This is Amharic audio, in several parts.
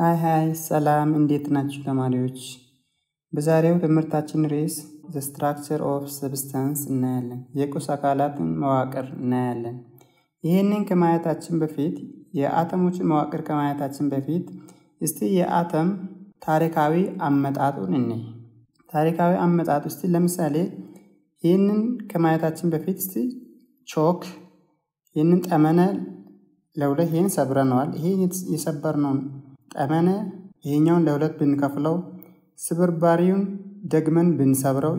ሃይ ሰላም እንዴት ናችሁ ተማሪዎች? በዛሬው ትምህርታችን ርዕስ the structure of substance እናያለን። የቁስ አካላትን መዋቅር እናያለን። ይሄንን ከማየታችን በፊት የአተሞችን መዋቅር ከማየታችን በፊት እስቲ የአተም ታሪካዊ አመጣጡን እንይ። ታሪካዊ አመጣጡ እስቲ ለምሳሌ ይሄንን ከማየታችን በፊት እስቲ ቾክ ይሄንን ጠመነ ለሁለት ይሄን ሰብረናል። ይሄን የሰበርነው ጠመነ ይሄኛውን ለሁለት ብንከፍለው ስብርባሪውን ደግመን ብንሰብረው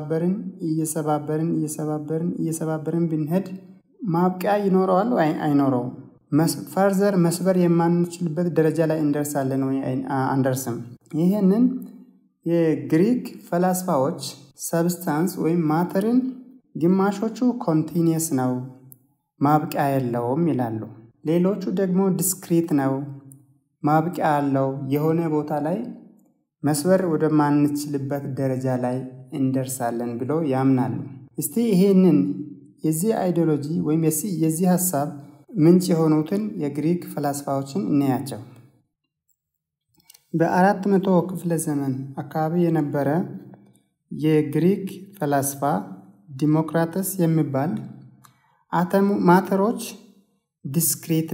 እየሰባበርን ብንሄድ ማብቂያ ይኖረዋል ወይ አይኖረውም? ፈርዘር መስበር የማንችልበት ደረጃ ላይ እንደርሳለን ወይ አንደርስም? ይሄንን የግሪክ ፈላስፋዎች ሰብስታንስ ወይም ማተርን ግማሾቹ ኮንቲኒየስ ነው ማብቂያ የለውም ይላሉ። ሌሎቹ ደግሞ ዲስክሪት ነው ማብቂያ አለው የሆነ ቦታ ላይ መስበር ወደ ማንችልበት ደረጃ ላይ እንደርሳለን ብለው ያምናሉ። እስቲ ይሄንን የዚህ አይዲዮሎጂ ወይም የዚህ ሐሳብ ምንጭ የሆኑትን የግሪክ ፈላስፋዎችን እናያቸው። በ400 ክፍለ ዘመን አካባቢ የነበረ የግሪክ ፈላስፋ ዲሞክራተስ የሚባል ማተሮች ዲስክሪት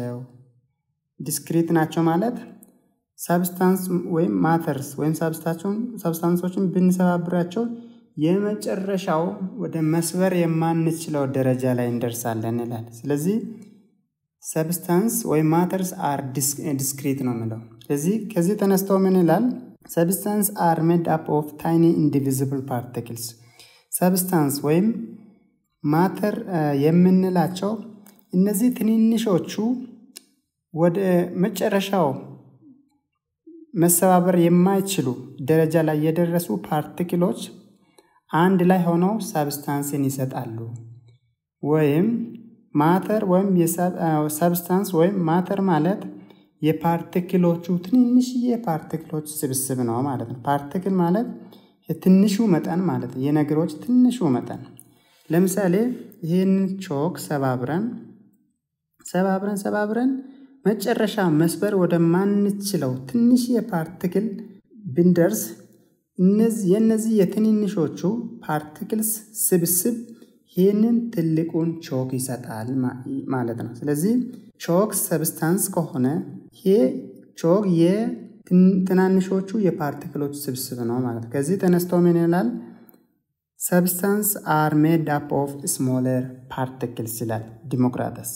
ናቸው ማለት ሰብስታንስ ወይም ማተርስ ወይም ሰብስታንሶችን ብንሰባብራቸው የመጨረሻው ወደ መስበር የማንችለው ደረጃ ላይ እንደርሳለን ይላል። ስለዚህ ሰብስታንስ ወይም ማተርስ አር ዲስክሪት ነው ማለት። ስለዚህ ከዚህ ተነስቶ ምን ይላል? ሰብስታንስ አር ሜድ አፕ ኦፍ ታይኒ ኢንዲቪዚብል ፓርቲክልስ። ሰብስታንስ ወይም ማተር የምንላቸው እነዚህ ትንንሾቹ ወደ መጨረሻው መሰባበር የማይችሉ ደረጃ ላይ የደረሱ ፓርቲክሎች አንድ ላይ ሆነው ሰብስታንስን ይሰጣሉ። ወይም ማተር ወይም ሰብስታንስ ወይም ማተር ማለት የፓርቲክሎቹ ትንንሽዬ ፓርቲክሎች ስብስብ ነው ማለት ነው። ፓርቲክል ማለት የትንሹ መጠን ማለት ነው። የነገሮች ትንሹ መጠን። ለምሳሌ ይሄንን ቾክ ሰባብረን መጨረሻ መስበር ወደ ማንችለው ትንሽ የፓርቲክል ብንደርስ የነዚህ የትንንሾቹ ፓርቲክልስ ስብስብ ይሄንን ትልቁን ቾክ ይሰጣል ማለት ነው። ስለዚህ ቾክ ሰብስታንስ ከሆነ ይሄ ቾክ የትናንሾቹ የፓርቲክሎች ስብስብ ነው ማለት ነው። ከዚህ ተነስቶ ምን ይላል? Substance are made up of smaller particles ይላል ዲሞክራተስ።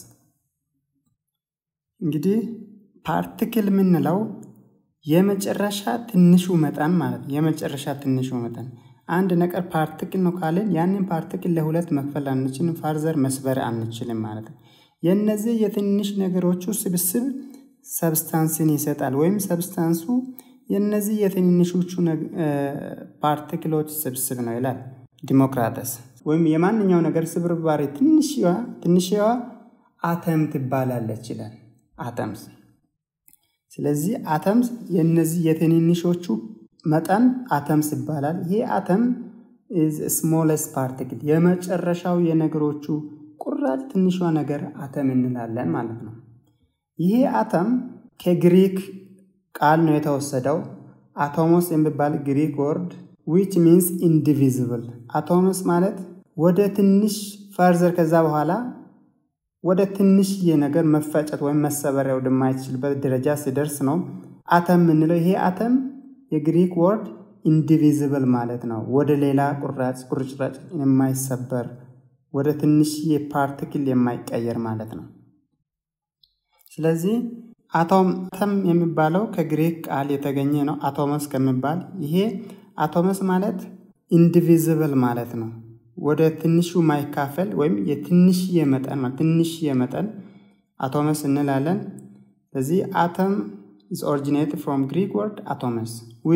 እንግዲህ ፓርቲክል ምንለው የመጨረሻ ትንሹ መጠን ማለት ነው። የመጨረሻ ትንሹ መጠን አንድ ነገር ፓርቲክል ነው ካለን ያንን ፓርቲክል ለሁለት መክፈል አንችልም፣ ፈርዘር መስበር አንችልም ማለት ነው። የነዚህ የትንሽ ነገሮቹ ስብስብ ሰብስታንስን ይሰጣል ወይም ሰብስታንሱ የነዚህ የትንንሾቹ ፓርቲክሎች ስብስብ ነው ይላል ዲሞክራተስ። ወይም የማንኛው ነገር ስብርባሪ ትንሽዋ አተም ትባላለች ይላል። አተምስ። ስለዚህ አተምስ የነዚህ የትንንሾቹ መጠን አተምስ ይባላል። ይሄ አተም is smallest particle የመጨረሻው የነገሮቹ ቁራጭ ትንሿ ነገር አተም እንላለን ማለት ነው። ይሄ አተም ከግሪክ ቃል ነው የተወሰደው። አቶሞስ የሚባል ግሪክ ወርድ which means indivisible። አቶምስ ማለት ወደ ትንሽ ፈርዘር ከዛ በኋላ ወደ ትንሽ የነገር መፈጨት ወይም መሰበሪያ ወደማይችልበት ደረጃ ሲደርስ ነው አተም ምንለው። ይሄ አተም የግሪክ ወርድ indivisible ማለት ነው። ወደ ሌላ ቁርጭራጭ የማይሰበር ወደ ትንሽ የፓርቲክል የማይቀየር ማለት ነው። ስለዚህ አቶም የሚባለው ከግሪክ ቃል የተገኘ ነው። አቶመስ ከሚባል ይሄ አቶመስ ማለት ኢንዲቪዚብል ማለት ነው። ወደ ትንሹ ማይካፈል ወይም የትንሽ የመጠን አቶመስ እንላለን። ስለዚህ አቶም is originated from Greek word atomos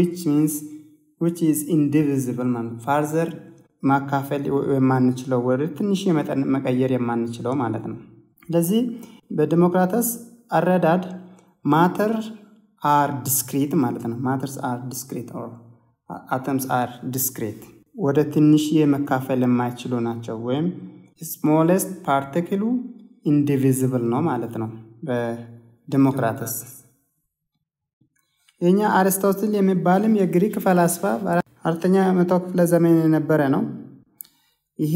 which is indivisible ማለት further ማካፈል የማንችለው ወደ ትንሽ የመጠን መቀየር የማንችለው ማለት ነው። ስለዚህ በዲሞክራተስ አረዳድ ማተር are discrete ማለት ነው። matters are discrete or atoms are discrete ወደ ትንሽ የመካፈል የማይችሉ ናቸው ወይም smallest particle indivisible ነው ማለት ነው በዲሞክራተስ። የኛ አርስቶትል የሚባልም የግሪክ ፈላስፋ አራተኛ መቶ ክፍለ ዘመን የነበረ ነው። ይሄ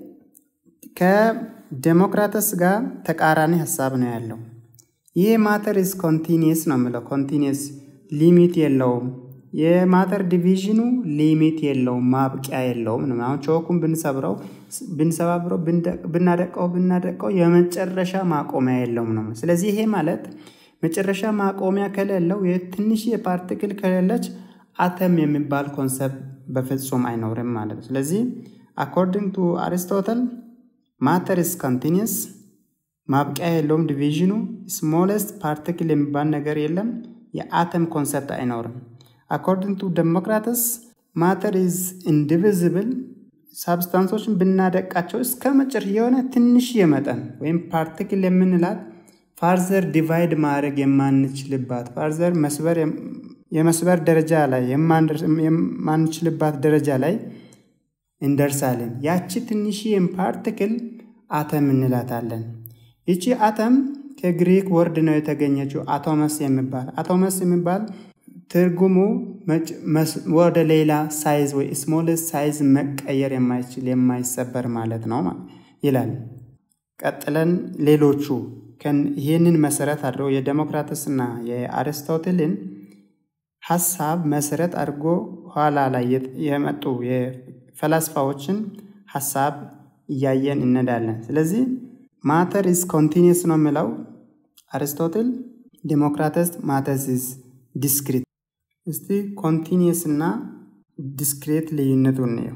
ከዴሞክራተስ ጋር ተቃራኒ ሐሳብ ነው ያለው። ይሄ ማተር ኢዝ ኮንቲኒየስ ነው ማለት ኮንቲኒየስ ሊሚት የለውም። የማተር ዲቪዥኑ ሊሚት የለውም ማብቂያ የለውም ነው። አሁን ቾኩን ብንሰባብረው ብናደቀው የመጨረሻ ማቆሚያ የለውም ነው። ስለዚህ ይሄ ማለት መጨረሻ ማቆሚያ ከሌለው የትንሽ የፓርቲክል ከሌለች አተም የሚባል ኮንሰፕት በፍጹም አይኖርም ማለት ነው። ስለዚህ according to Aristotle matter is continuous ማብቂያ የለውም ዲቪዥኑ smallest particle የሚባል ነገር የለም የአተም ኮንሰፕት አይኖርም። according to Democritus matter is indivisible substances ብናደቃቸው እስከመጨረሻ የሆነ ትንሽ የመጠን ወይም ፓርቲክል የምንላት further divide ማድረግ የማንችልባት further የመስበር ደረጃ ላይ የማንችልባት ደረጃ ላይ እንደርሳለን። ያቺ ትንሽ ፓርቲክል አተም እንላታለን። ይቺ አተም ከግሪክ ወርድ ነው የተገኘችው አቶመስ የሚባል ትርጉሙ ወደ ሌላ ሳይዝ ወይ ስሞለስት ሳይዝ መቀየር የማይችል የማይሰበር ማለት ነው ይላል። ቀጥለን ሌሎቹ ይሄንን መሰረት አድርገው የዴሞክራተስና የአሪስቶትልን ሐሳብ መሰረት አድርጎ ኋላ ላይ የመጡ የፈላስፋዎችን ሐሳብ እያየን እንሄዳለን። ስለዚህ ማተር ኢዝ ኮንቲኒየስ ነው የሚለው አሪስቶትል፣ ዴሞክራተስ ማተር ኢዝ ዲስክሪት። እስቲ ኮንቲኒየስ እና ዲስክሪት ልዩነቱን ነው።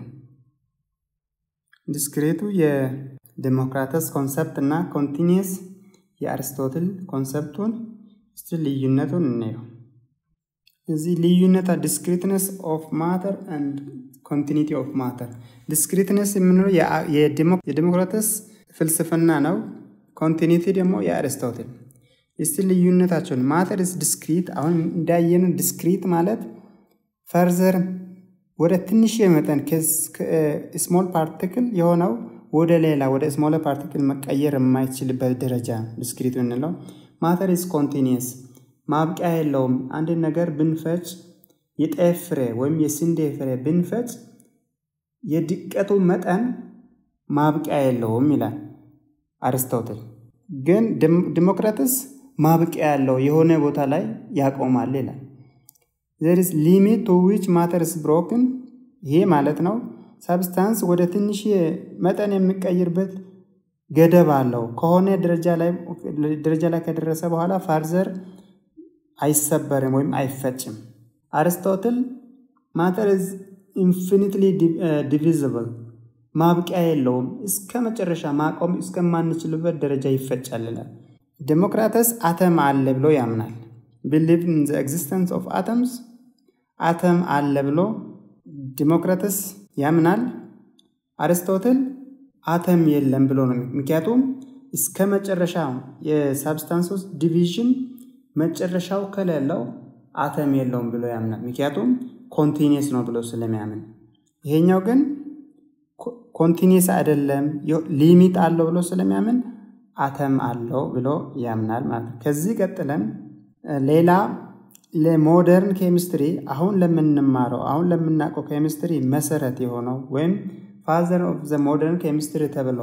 ዲስክሪቱ የዴሞክራተስ ኮንሰፕት እና ኮንቲኒየስ የአሪስቶትል ኮንሰፕቱን እስቲ ልዩነቱን ነው። እዚህ ልዩነታ discreteness of matter and continuity of matter discreteness የምንለው የዴሞክራተስ ፍልስፍና ነው። continuity ደግሞ የአሪስቶትል። እስቲ ልዩነታቸውን matter is discrete አሁን እንዳየነው discrete ማለት further ወደ ትንሽ የመጠን small particle የሆነው ወደ ሌላ ወደ smaller particle መቀየር የማይችልበት ደረጃ discrete እንለው። matter is continuous ማብቂያ የለውም። አንድ ነገር ብንፈጭ የጤፍ ፍሬ ወይም የስንዴ ፍሬ ብንፈጭ የድቀቱ መጠን ማብቂያ የለውም ይላል አሪስቶትል። ግን ዴሞክራተስ ማብቂያ ያለው የሆነ ቦታ ላይ ያቆማል ይላል። there is limit to which matter is broken ይሄ ማለት ነው substance ወደ ትንሽ መጠን የሚቀየርበት ገደብ አለው። ከሆነ ደረጃ ላይ ከደረሰ በኋላ further አይሰበርም ወይም አይፈጭም። አሪስቶትል matter is infinitely divisible ማብቂያ የለውም እስከ መጨረሻ ማቆም እስከማንችልበት ደረጃ ይፈጫል ይላል። ዴሞክራተስ አተም አለ ብሎ ያምናል። believe in the existence of atoms አተም አለ ብሎ ዴሞክራተስ ያምናል። አሪስቶትል አተም የለም ብሎ ነው። ምክንያቱም እስከ መጨረሻው የሳብስታንስስ ዲቪዥን መጨረሻው ከሌለው አተም የለውም ብሎ ያምናል። ምክንያቱም ኮንቲኒየስ ነው ብሎ ስለሚያምን። ይሄኛው ግን ኮንቲኒየስ አይደለም ሊሚት አለው ብሎ ስለሚያምን አተም አለው ብሎ ያምናል ማለት ነው። ከዚህ ቀጥለን ሌላ ለሞደርን ኬሚስትሪ አሁን ለምንማረው አሁን ለምናውቀው ኬሚስትሪ መሰረት የሆነው ወይም ፋዘር ኦፍ ዘ ሞደርን ኬሚስትሪ ተብሎ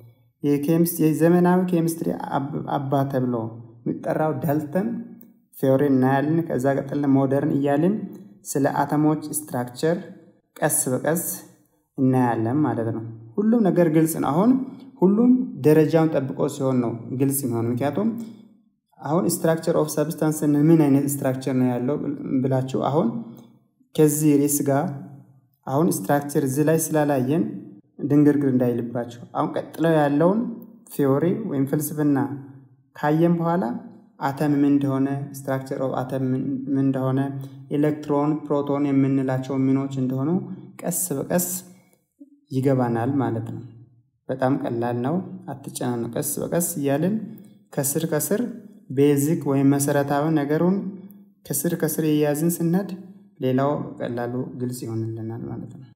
የዘመናዊ ኬሚስትሪ አባት ተብሎ የሚጠራው ዳልተን ቲዮሪ እናያለን። ከዛ ቀጥለን ሞደርን እያልን ስለ አተሞች ስትራክቸር ቀስ በቀስ እናያለን ማለት ነው። ሁሉም ነገር ግልጽ ነው። አሁን ሁሉም ደረጃውን ጠብቆ ሲሆን ነው ግልጽ የሚሆነው። ምክንያቱም አሁን ስትራክቸር ኦፍ ሰብስታንስ ምን አይነት ስትራክቸር ነው ያለው ብላችሁ አሁን ከዚህ ሪስ ጋር አሁን ስትራክቸር እዚህ ላይ ስላላየን ድንግርግር እንዳይልባችሁ አሁን ቀጥለው ያለውን ቲዮሪ ወይም ፍልስፍና ካየን በኋላ አተም ምን እንደሆነ ስትራክቸር ኦፍ አተም ምን እንደሆነ ኤሌክትሮን ፕሮቶን የምንላቸው ምኖች እንደሆኑ ቀስ በቀስ ይገባናል ማለት ነው። በጣም ቀላል ነው። አትጨናነቁ። ቀስ በቀስ እያልን ከስር ቤዚክ ወይም መሰረታዊ ነገሩን ከስር እያያዝን ስንሄድ ሌላው ቀላሉ ግልጽ ይሆንልናል ማለት ነው።